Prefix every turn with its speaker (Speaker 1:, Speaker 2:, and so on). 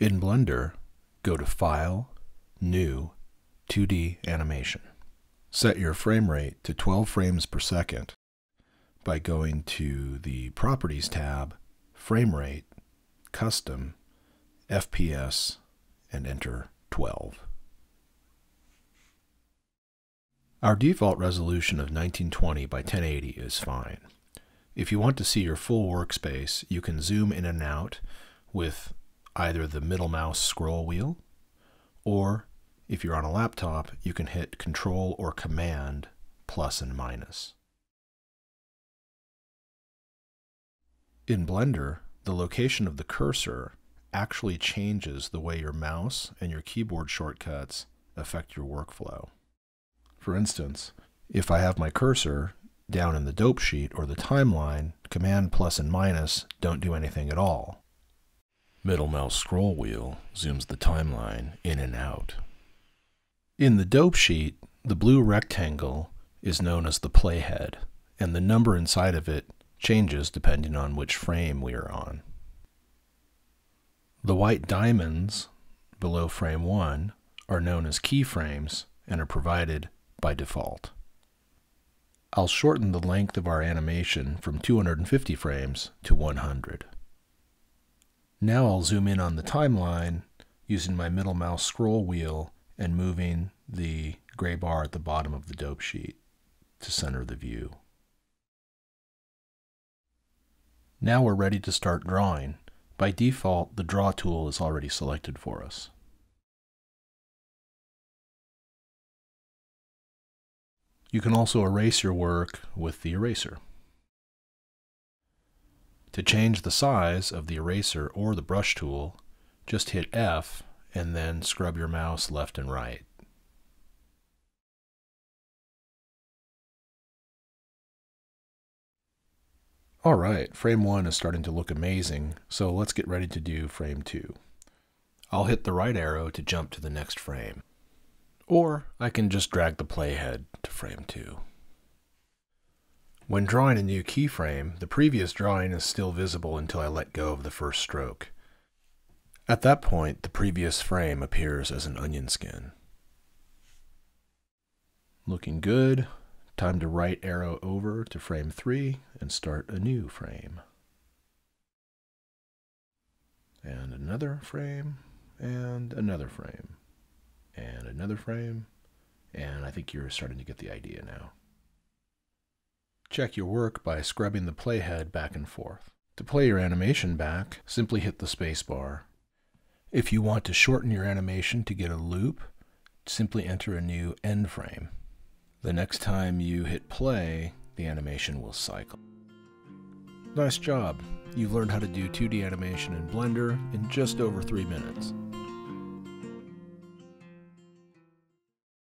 Speaker 1: In Blender, go to File, New, 2D Animation. Set your frame rate to 12 frames per second by going to the Properties tab, Frame Rate, Custom, FPS, and enter 12. Our default resolution of 1920 by 1080 is fine. If you want to see your full workspace, you can zoom in and out with either the middle mouse scroll wheel, or if you're on a laptop, you can hit Control or Command plus and minus. In Blender, the location of the cursor actually changes the way your mouse and your keyboard shortcuts affect your workflow. For instance, if I have my cursor down in the dope sheet or the timeline, Command plus and minus don't do anything at all. Middle mouse scroll wheel zooms the timeline in and out. In the dope sheet, the blue rectangle is known as the playhead, and the number inside of it changes depending on which frame we are on. The white diamonds below frame 1 are known as keyframes and are provided by default. I'll shorten the length of our animation from 250 frames to 100. Now I'll zoom in on the timeline using my middle mouse scroll wheel and moving the gray bar at the bottom of the dope sheet to center the view. Now we're ready to start drawing. By default, the Draw tool is already selected for us. You can also erase your work with the eraser. To change the size of the eraser or the brush tool, just hit F and then scrub your mouse left and right. Alright, frame 1 is starting to look amazing, so let's get ready to do frame 2. I'll hit the right arrow to jump to the next frame. Or I can just drag the playhead to frame 2. When drawing a new keyframe, the previous drawing is still visible until I let go of the first stroke. At that point, the previous frame appears as an onion skin. Looking good. Time to right arrow over to frame 3 and start a new frame. And another frame, and another frame, and another frame, and I think you're starting to get the idea now. Check your work by scrubbing the playhead back and forth. To play your animation back, simply hit the space bar. If you want to shorten your animation to get a loop, simply enter a new end frame. The next time you hit play, the animation will cycle. Nice job! You've learned how to do 2D animation in Blender in just over 3 minutes.